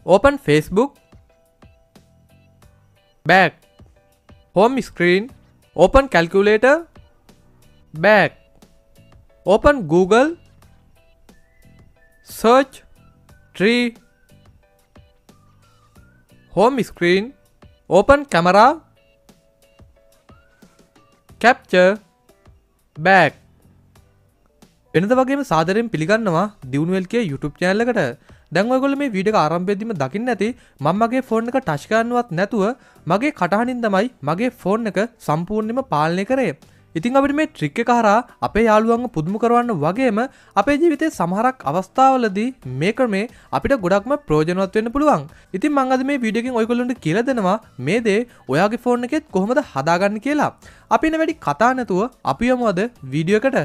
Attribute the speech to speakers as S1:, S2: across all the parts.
S1: Open Facebook. Back. Home screen. Open calculator. Back. Open Google. Search. Tree. Home screen. Open camera. Capture. Back. වෙනද වගේම සාදරයෙන් පිළිගන්නවා දියුණුවෙල්ගේ YouTube channel එකට. දැන් ඔයගොල්ලෝ මේ වීඩියෝ එක ආරම්භයේදීම දකින්න ඇති මම මගේ ෆෝන් එක ටච් කරන්නවත් නැතුව මගේ කටහඬින් තමයි මගේ ෆෝන් එක සම්පූර්ණයෙන්ම පාලනය කරේ. ඉතින් අපිට මේ ට්‍රික් එක හරහා අපේ යාළුවන්ව පුදුම කරවන්න වගේම අපේ ජීවිතේ සමහරක් අවස්ථාවලදී මේ ක්‍රමේ අපිට ගොඩක්ම ප්‍රයෝජනවත් වෙන්න පුළුවන්. ඉතින් මම අද මේ වීඩියෝ එකෙන් ඔයගොල්ලන්ට කියලා දෙනවා මේ දේ ඔයාගේ ෆෝන් එකෙත් කොහොමද හදාගන්නේ කියලා. අපි ඉන්න වැඩි කතා නැතුව අපි යමු අද වීඩියෝ එකට.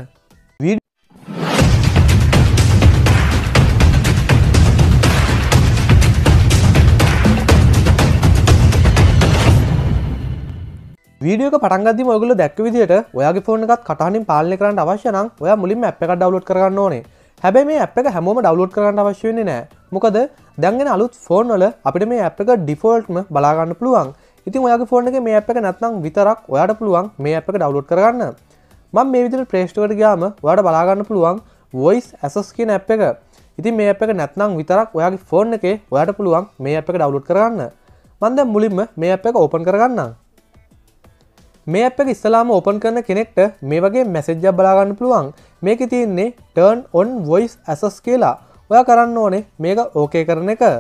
S1: වීඩියෝ එක පටන් ගද්දිම ඔයගොල්ලෝ දැක්ක විදිහට ඔයාගේ ෆෝන් එකත් කටහඬින් පාලනය කරන්න අවශ්‍ය නම් ඔයා මුලින්ම ඇප් එකක් ඩවුන්ලෝඩ් කරගන්න ඕනේ. හැබැයි මේ ඇප් එක හැමෝම ඩවුන්ලෝඩ් කරගන්න අවශ්‍ය වෙන්නේ නැහැ. මොකද දැන් එන අලුත් ෆෝන් වල අපිට මේ ඇප් එක ඩිෆෝල්ට්ම බලා ගන්න පුළුවන්. ඉතින් ඔයාගේ ෆෝන් එකේ මේ ඇප් එක නැත්නම් විතරක් ඔයාට පුළුවන් මේ ඇප් එක ඩවුන්ලෝඩ් කරගන්න. මම මේ විදිහට Play Store එකට ගියාම ඔයාට බලා ගන්න පුළුවන් Voice Access කියන ඇප් එක. ඉතින් මේ ඇප් එක නැත්නම් විතරක් ඔයාගේ ෆෝන් එකේ ඔයාට පුළුවන් මේ ඇප් එක ඩවුන්ලෝඩ් කරගන්න. මම දැන් මුලින්ම මේ ඇප් එක ඕපන් කරගන්නම්. මේ ඇප් එක ඉස්සලාම ඕපන් කරන කෙනෙක්ට මේ වගේ මැසේජ් එකක් බලා ගන්න පුළුවන්. මේකේ තියෙන්නේ turn on voice access කියලා. ඔයා කරන්න ඕනේ මේක ඕකේ කරන එක.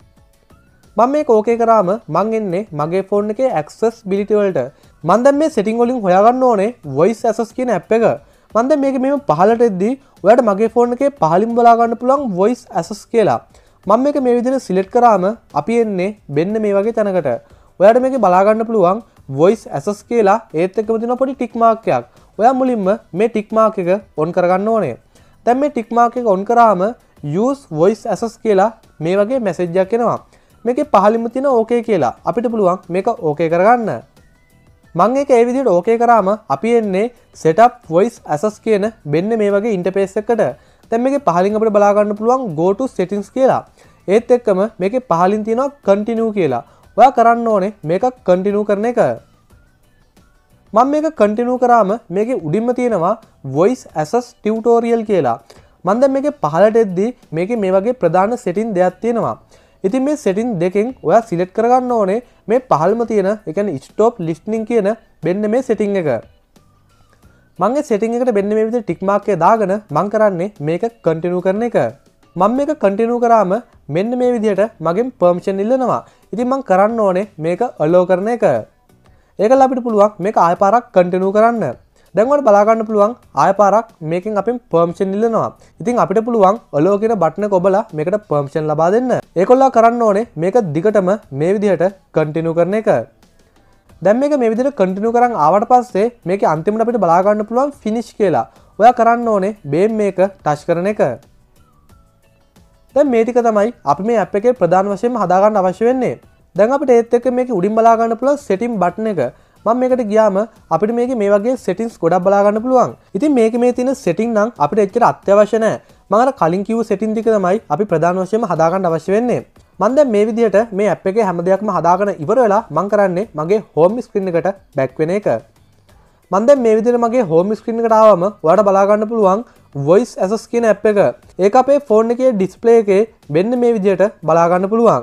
S1: මම මේක ඕකේ කරාම මං එන්නේ මගේ ෆෝන් එකේ accessibility වලට. මම දැන් මේ setting වලින් හොයාගන්න ඕනේ voice access කියන ඇප් එක. මම දැන් මේක මෙහෙම පහළට එද්දී ඔයාට මගේ ෆෝන් එකේ පහළින් බලා ගන්න පුළුවන් voice access කියලා. මම මේක මේ විදිහට select කරාම අපි එන්නේ මෙන්න මේ වගේ තැනකට. ඔයාට මේක බලා ගන්න පුළුවන් voice access කියලා ඒත් එක්කම තියෙන පොඩි ටික් මාක් එකක්. ඔයා මුලින්ම මේ ටික් මාක් එක ඔන් කරගන්න ඕනේ. දැන් මේ ටික් මාක් එක ඔන් කරාම use voice access කියලා මේ වගේ මැසේජ් එකක් එනවා. මේකේ පහළින්ම තියෙන okay කියලා. අපිට පුළුවන් මේක okay කරගන්න. මම ඒක ඒ විදිහට okay කරාම අපි එන්නේ setup voice access කියන මෙන්න මේ වගේ ඉන්ටර්ෆේස් එකකට. දැන් මේකේ පහළින් අපිට බලා ගන්න පුළුවන් go to settings කියලා. ඒත් එක්කම මේකේ පහළින් තියෙනවා continue කියලා. ඔයා කරන්න ඕනේ මේක කන්ටිනියු කරන එක. මම මේක කන්ටිනියු කරාම මේකේ උඩින්ම තියෙනවා voice access tutorial කියලා. මම දැන් මේකේ පහළට එද්දී මේකේ මේ වගේ ප්‍රධාන setting දෙකක් තියෙනවා. ඉතින් මේ setting දෙකෙන් ඔයා select කරගන්න ඕනේ මේ පහළම තියෙන ඒ කියන්නේ stop listening කියන මෙන්න මේ setting එක. මම මේ setting එකට මෙන්න මේ විදිහට tick mark එක දාගෙන මම කරන්නේ මේක කන්ටිනියු කරන එක. මම මේක කන්ටිනියු කරාම මෙන්න මේ විදිහට මගෙන් permission ඉල්ලනවා. ඉතින් මම කරන්න ඕනේ මේක allow කරන එක. ඒකල අපිට පුළුවන් මේක ආය පාරක් කන්ටිනියු කරන්න. දැන් ඔයාලට බලා ගන්න පුළුවන් ආය පාරක් මේකෙන් අපෙන් permission ඉල්ලනවා. ඉතින් අපිට පුළුවන් allow කියන බටන් එක ඔබලා මේකට permission ලබා දෙන්න. ඒකොල්ලෝ කරන්න ඕනේ මේක දිගටම මේ විදිහට කන්ටිනියු කරන එක. දැන් මේක මේ විදිහට කන්ටිනියු කරන් ආවට පස්සේ මේකේ අන්තිමට අපිට බලා ගන්න පුළුවන් finish කියලා. ඔයා කරන්න ඕනේ බේම් මේක ටච් කරන එක. දැන් මේ ටික තමයි අපි මේ ඇප් එකේ ප්‍රධාන වශයෙන්ම හදාගන්න අවශ්‍ය වෙන්නේ. දැන් අපිට ඒත් එක්ක මේකේ උඩින් බලා ගන්න පුළුවන් setting button එක. මම මේකට ගියාම අපිට මේකේ මේ වගේ settings ගොඩක් බලා ගන්න පුළුවන්. ඉතින් මේකේ මේ තියෙන setting නම් අපිට එච්චර අත්‍යවශ්‍ය නැහැ. මම අර කලින් කිව්ව setting ටික තමයි අපි ප්‍රධාන වශයෙන්ම හදාගන්න අවශ්‍ය වෙන්නේ. මම දැන් මේ විදිහට මේ ඇප් එකේ හැම දෙයක්ම හදාගෙන ඉවර වෙලා මම කරන්නේ මගේ home screen එකට back වෙන එක. මම දැන් මේ විදිහට මගේ home screen එකට ආවම ඔයාලට බලා ගන්න පුළුවන් voice access කියන ඇප් එක. ඒක අපේ ෆෝන් එකේ display එකේ මෙන්න මේ විදිහට බලා ගන්න පුළුවන්.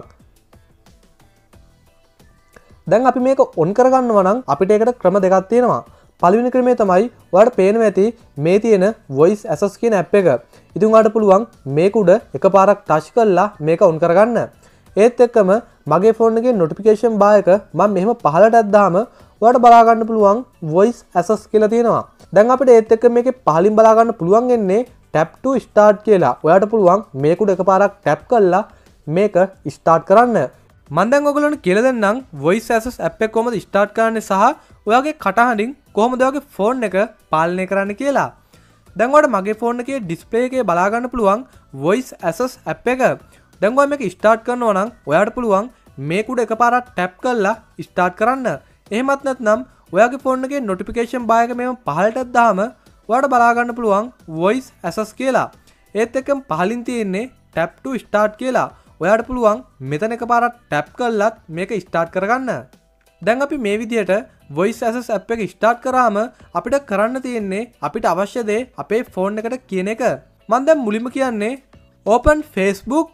S1: දැන් අපි මේක on කරගන්නවා නම් අපිට ඒකට ක්‍රම දෙකක් තියෙනවා. පළවෙනි ක්‍රමය තමයි ඔයාලට පේනවා ඇති මේ තියෙන voice access කියන ඇප් එක. ඉතින් ඔයාලට පුළුවන් මේක උඩ එකපාරක් touch කරලා මේක on කරගන්න. ඒත් එක්කම මගේ ෆෝන් එකේ notification bar එක මම මෙහෙම පහළට ඇද්දාම ඔයාලට බලා ගන්න පුළුවන් voice access කියලා තියෙනවා. දැන් අපිට ඒත් එක්ක මේකේ පහලින් බලා ගන්න පුළුවන් වෙන්නේ tap to start කියලා. ඔයාලට පුළුවන් මේක උඩ එකපාරක් tap කරලා මේක start කරන්න. මම දැන් ඔයගොල්ලන්ට කියලා දෙන්නම් voice access app එක කොහොමද start කරන්නේ සහ ඔයාගේ කටහඬින් කොහොමද ඔයාගේ ෆෝන් එක පාලනය කරන්න කියලා. දැන් ඔයාලට මගේ ෆෝන් එකේ display එකේ බලා ගන්න පුළුවන් voice access app එක. දැන් ඔයා මේක start කරනවා නම් ඔයාලට පුළුවන් මේක උඩ එකපාරක් tap කරලා start කරන්න. එහෙමත් නැත්නම් ඔයාගේ ෆෝන් එකේ notification bar එක මෙහෙම පහළට දාම ඔයාලට බලා ගන්න පුළුවන් voice access කියලා. ඒත් එක්කම පහලින් තියෙන්නේ tap to start කියලා. ඔයාට පුළුවන් මෙතන එකපාරක් ටැප් කරලත් මේක ස්ටාර්ට් කරගන්න. දැන් අපි මේ විදිහට voice access app එක ස්ටාර්ට් කරාම අපිට කරන්න තියෙන්නේ අපිට අවශ්‍ය දේ අපේ ෆෝන් එකට කියන එක. මම දැන් මුලින්ම කියන්නේ open Facebook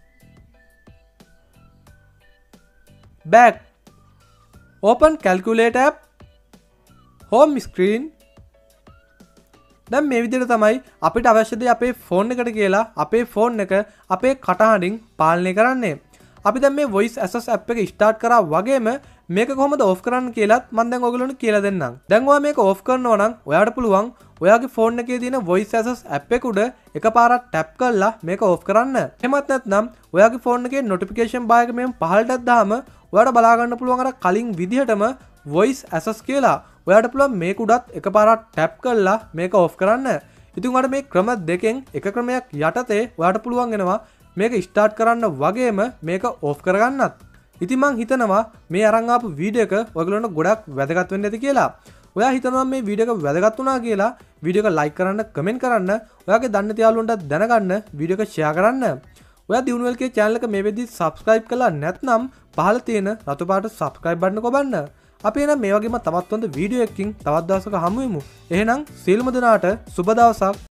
S1: back open calculator app home screen. දැන් මේ විදිහට තමයි අපිට අවශ්‍ය දේ අපේ ෆෝන් එකට කියලා අපේ ෆෝන් එක අපේ කටහඬින් පාලනය කරන්නේ. අපි දැන් මේ voice access app එක ස්ටාර්ට් කරා වගේම මේක කොහොමද ඔෆ් කරන්න කියලාත් මම දැන් ඔයගොල්ලන්ට කියලා දෙන්නම්. දැන් ඔයා මේක ඔෆ් කරනවා නම් ඔයාට පුළුවන් ඔයාගේ ෆෝන් එකේ තියෙන voice access app එක උඩ එකපාරක් ටැප් කරලා මේක ඔෆ් කරන්න. එහෙමත් නැත්නම් ඔයාගේ ෆෝන් එකේ notification bar එක මෙහෙම පහළටත් දාම ඔයාට බලා ගන්න පුළුවන් අර කලින් විදිහටම voice access කියලා. ඔයාට පුළුවන් මේක උඩත් එකපාරක් ටැප් කරලා මේක ඔෆ් කරන්න. ඉතින් ඔයාට මේ ක්‍රම දෙකෙන් එක ක්‍රමයක් යටතේ ඔයාට පුළුවන් වෙනවා මේක ස්ටාර්ට් කරන්න වගේම මේක ඔෆ් කරගන්නත්. ඉතින් මං හිතනවා මේ අරන් ආපු වීඩියෝ එක ඔයගොල්ලන්ට ගොඩක් වැදගත් වෙන්න ඇති කියලා. ඔයා හිතනවා මේ වීඩියෝ එක වැදගත් වුණා කියලා වීඩියෝ එක ලයික් කරන්න, කමෙන්ට් කරන්න, ඔයාගේ දන්න යාළුවන්ට දැනගන්න වීඩියෝ එක ෂෙයා කරන්න. ඔයා දිනුවල්ගේ channel එක මේ වෙද්දි subscribe කළා නැත්නම් පහළ තියෙන රතු පාට subscribe බටන් එක ඔබන්න. අපි එනම් මේ වගේම තවත් හොඳ වීඩියෝ එකකින් තවත් දවසක හමු වෙමු. එහෙනම් සියලුම දෙනාට සුබ දවසක්.